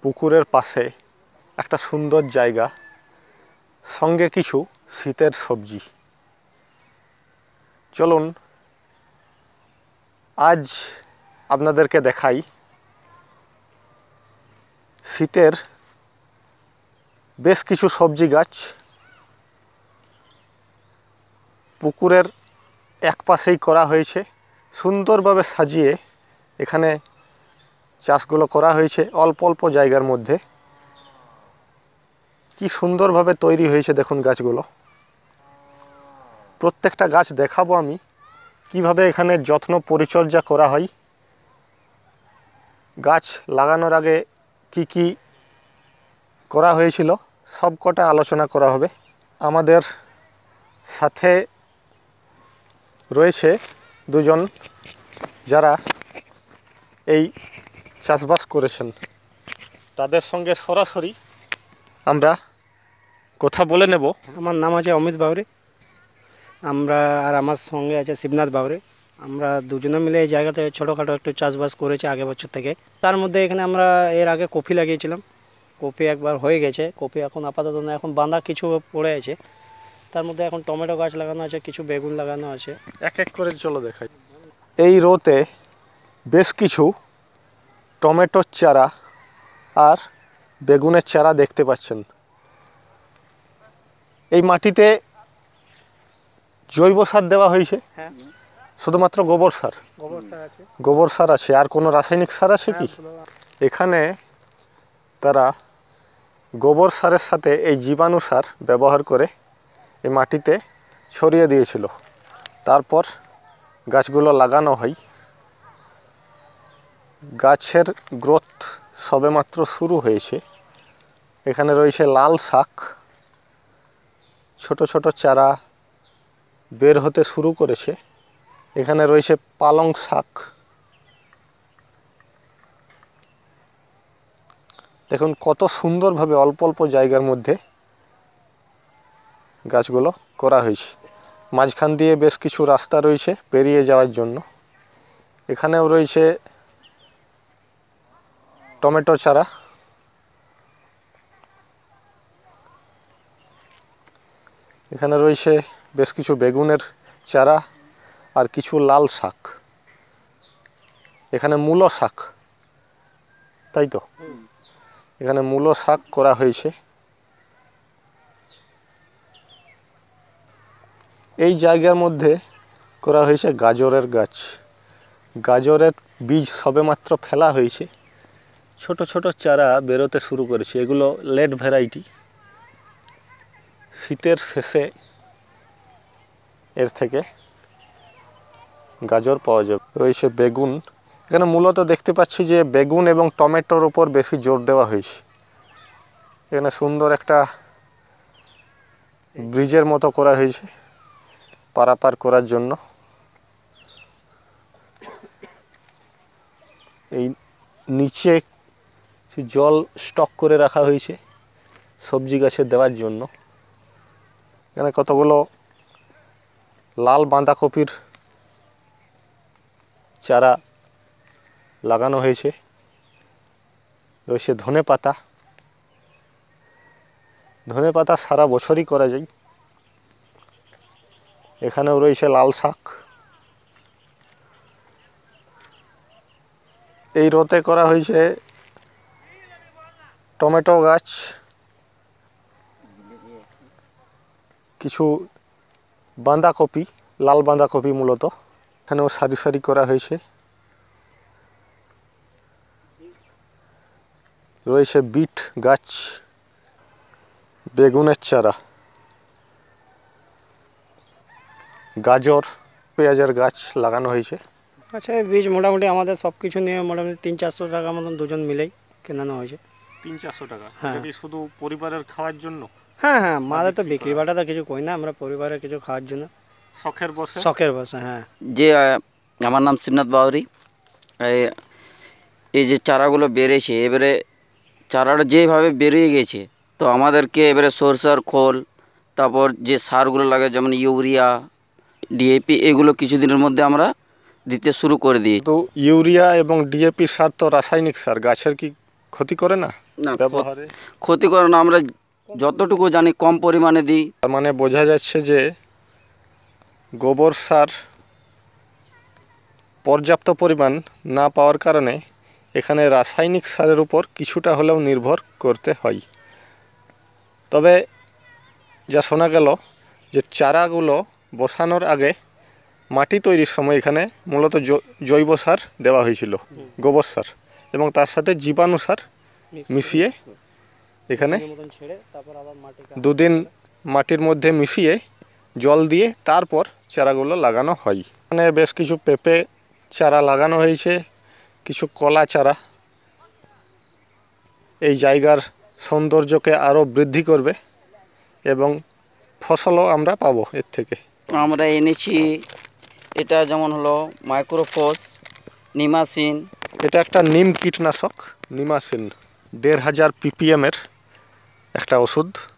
পুকুরের পাশে একটা সুন্দর জায়গা, সঙ্গে কিছু শীতের সবজি। চলুন আজ আপনাদেরকে দেখাই শীতের বেশ কিছু সবজি গাছ পুকুরের এক পাশেই করা হয়েছে। সুন্দরভাবে সাজিয়ে এখানে চাষগুলো করা হয়েছে অল্প অল্প জায়গার মধ্যে। কি সুন্দরভাবে তৈরি হয়েছে দেখুন গাছগুলো। প্রত্যেকটা গাছ দেখাবো আমি কিভাবে এখানে যত্ন পরিচর্যা করা হয়, গাছ লাগানোর আগে কি কি করা হয়েছিল সব কটা আলোচনা করা হবে। আমাদের সাথে রয়েছে দুজন যারা এই চাষবাস করেছেন, তাদের সঙ্গে সরাসরি আমরা কথা বলে নেব। আমার নাম আছে অমিত বাউরি, আর আমার সঙ্গে আছে শিবনাথ বাউরি। আমরা দুজনে মিলে এই জায়গাতে ছোটোখাটো একটু চাষবাস করেছি আগে বছর থেকে। তার মধ্যে এখানে আমরা এর আগে কফি লাগিয়েছিলাম, কফি একবার হয়ে গেছে, কফি এখন আপাতত না, এখন বাঁধা কিছু পড়ে আছে। তার মধ্যে এখন টমেটো গাছ লাগানো আছে, কিছু বেগুন লাগানো আছে। এক এক করে চলো দেখাই। এই রোতে বেশ কিছু টমেটোর চারা আর বেগুনের চারা দেখতে পাচ্ছেন। এই মাটিতে জৈব সার দেওয়া হয়েছে, হ্যাঁ, শুধুমাত্র গোবর সার। গোবর সার আছে, আর কোনো রাসায়নিক সার আছে কি? এখানে তারা গোবর সারের সাথে এই জীবাণু সার ব্যবহার করে এই মাটিতে ছড়িয়ে দিয়েছিল, তারপর গাছগুলো লাগানো হয়। গাছের গ্রোথ সবেমাত্র শুরু হয়েছে। এখানে রয়েছে লাল শাক, ছোট ছোট চারা বের হতে শুরু করেছে। এখানে রয়েছে পালং শাক। দেখুন কত সুন্দরভাবে অল্প অল্প জায়গার মধ্যে গাছগুলো করা হয়েছে। মাঝখান দিয়ে বেশ কিছু রাস্তা রয়েছে পেরিয়ে যাওয়ার জন্য। এখানেও রয়েছে টমেটো চারা। এখানে রয়েছে বেশ কিছু বেগুনের চারা আর কিছু লাল শাক। এখানে মূলো শাক, তাই তো? এখানে মূলো শাক করা হয়েছে। এই জায়গার মধ্যে করা হয়েছে গাজরের গাছ। গাজরের বীজ সবেমাত্র ফেলা হয়েছে, ছোট ছোট চারা বেরোতে শুরু করেছে। এগুলো লেট ভ্যারাইটি, শীতের শেষে এর থেকে গাজর পাওয়া যাবে। রয়েছে বেগুন। এখানে মূলত দেখতে পাচ্ছি যে বেগুন এবং টমেটোর উপর বেশি জোর দেওয়া হয়েছে। এখানে সুন্দর একটা ব্রিজের মতো করা হয়েছে পারাপার করার জন্য। এই নিচে জল স্টক করে রাখা হয়েছে সবজি গাছে দেওয়ার জন্য। এখানে কতগুলো লাল বাঁধাকপির চারা লাগানো হয়েছে। রয়েছে ধনে পাতা। ধনে পাতা সারা বছরই করা যায়। এখানেও রয়েছে লাল শাক। এই রোতে করা হয়েছে টমেটো গাছ, কিছু বাঁধাকপি, লাল বাঁধাকপি মূলত। এখানেও সারি সারি করা হয়েছে। রয়েছে বিট গাছ, বেগুনের চারা, গাজর, পেঁয়াজের গাছ লাগানো হয়েছে। আচ্ছা, এই বীজ মোটামুটি আমাদের সব কিছু নিয়ে মোটামুটি 300-400 টাকা মতন দুজন মিলেই কেনানো হয়েছে। 300-400 টাকা? হ্যাঁ। শুধু পরিবারের খাওয়ার জন্য? হ্যাঁ হ্যাঁ, আমাদের তো বিক্রি বাটাটা কিছু করি না, আমরা পরিবারের কিছু খাওয়ার জন্য, শখের বসে। হ্যাঁ। যে আমার নাম শিবনাথ বাউরি। এই যে চারাগুলো বেড়েছে, এবারে চারাটা যেভাবে বেরিয়ে গেছে, তো আমাদেরকে এবারে সরষার খোল, তারপর যে সারগুলো লাগে যেমন ইউরিয়া, ডিএপি, এগুলো কিছুদিনের মধ্যে আমরা দিতে শুরু করে দিই। তো ইউরিয়া এবং ডিএপি সার তো রাসায়নিক সার, গাছের কি ক্ষতি করে না না ব্যবহারে? ক্ষতি করে না, আমরা যতটুকু জানি কম পরিমাণে দিই। তার মানে বোঝা যাচ্ছে যে গোবর সার পর্যাপ্ত পরিমাণ না পাওয়ার কারণে এখানে রাসায়নিক সারের উপর কিছুটা হলেও নির্ভর করতে হয়। তবে যা শোনা গেল যে চারাগুলো বসানোর আগে মাটি তৈরির সময় এখানে মূলত জৈব সার দেওয়া হয়েছিল, গোবর সার, এবং তার সাথে জীবাণু সার মিশিয়ে এখানে ছেড়ে তারপর আবার মাটিকে 2 দিন মাটির মধ্যে মিশিয়ে জল দিয়ে তারপর চারাগুলো লাগানো হয়। এখানে বেশ কিছু পেঁপে চারা লাগানো হয়েছে, কিছু কলা চারা এই জায়গার সৌন্দর্যকে আরও বৃদ্ধি করবে এবং ফসলও আমরা পাবো এর থেকে। আমরা এনেছি এটা যেমন হলো মাইক্রোফোস, নিমাসিন। এটা একটা নিম কীটনাশক, নিমাসিন 1500 ppm একটা ওষুধ।